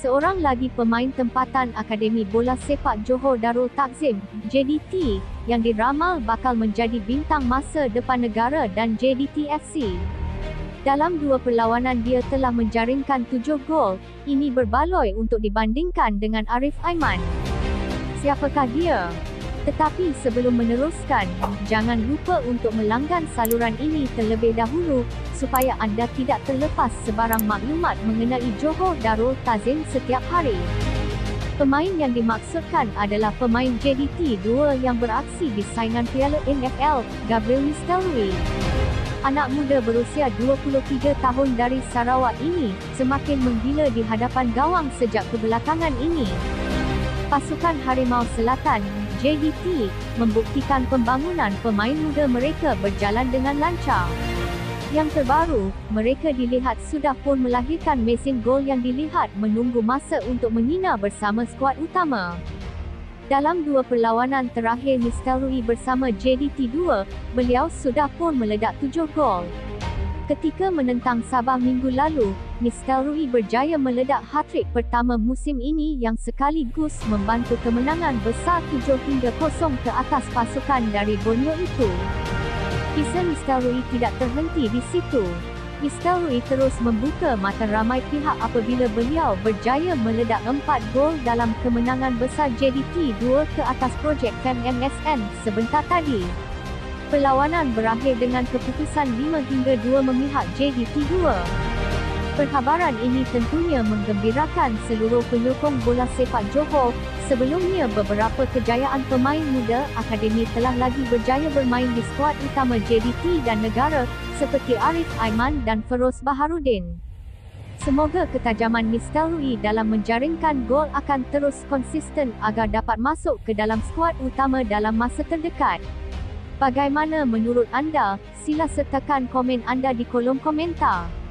Seorang lagi pemain tempatan Akademi Bola Sepak Johor Darul Takzim, JDT, yang diramal bakal menjadi bintang masa depan negara dan JDT FC. Dalam 2 perlawanan dia telah menjaringkan 7 gol, ini berbaloi untuk dibandingkan dengan Arif Aiman. Siapakah dia? Tetapi sebelum meneruskan, jangan lupa untuk melanggan saluran ini terlebih dahulu, supaya anda tidak terlepas sebarang maklumat mengenai Johor Darul Takzim setiap hari. Pemain yang dimaksudkan adalah pemain JDT 2 yang beraksi di saingan Piala NFL, Gabriel Mistelrui. Anak muda berusia 23 tahun dari Sarawak ini, semakin menggila di hadapan gawang sejak kebelakangan ini. Pasukan Harimau Selatan, JDT, membuktikan pembangunan pemain muda mereka berjalan dengan lancar. Yang terbaru, mereka dilihat sudah pun melahirkan mesin gol yang dilihat menunggu masa untuk menghina bersama skuad utama. Dalam 2 perlawanan terakhir Mistelrui bersama JDT 2, beliau sudah pun meledak 7 gol. Ketika menentang Sabah minggu lalu, Mistelrui berjaya meledak hat-trick pertama musim ini yang sekaligus membantu kemenangan besar 7-0 ke atas pasukan dari Borneo itu. Kisah Mistelrui tidak terhenti di situ. Mistelrui terus membuka mata ramai pihak apabila beliau berjaya meledak 4 gol dalam kemenangan besar JDT 2 ke atas projek MSN sebentar tadi. Perlawanan berakhir dengan keputusan 5-2 memihak JDT 2. Perkhabaran ini tentunya menggembirakan seluruh penyokong bola sepak Johor. Sebelumnya beberapa kejayaan pemain muda akademi telah lagi berjaya bermain di skuad utama JDT dan negara, seperti Arif Aiman dan Feroz Baharudin. Semoga ketajaman Mistelrui dalam menjaringkan gol akan terus konsisten agar dapat masuk ke dalam skuad utama dalam masa terdekat. Bagaimana menurut anda? Sila sertakan komen anda di kolom komentar.